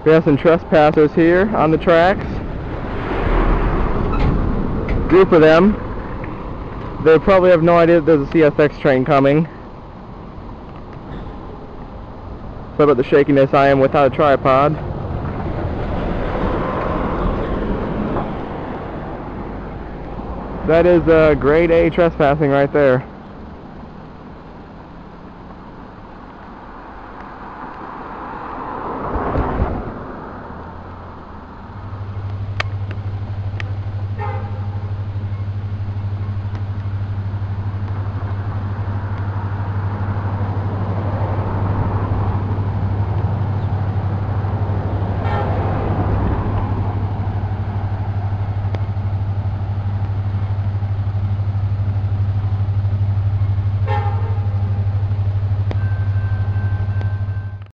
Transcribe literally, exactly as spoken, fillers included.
We have some trespassers here on the tracks. Group of them. They probably have no idea that there's a C S X train coming. Sorry about the shakiness, I am without a tripod. That is uh, grade A trespassing right there.